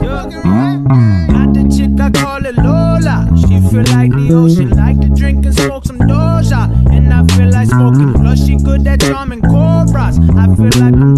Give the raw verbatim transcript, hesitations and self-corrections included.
Got the chick, I call it Lola. She feel like the ocean, like to drink and smoke some Doja. And I feel like smoking, plus she good at charming cobras. I feel like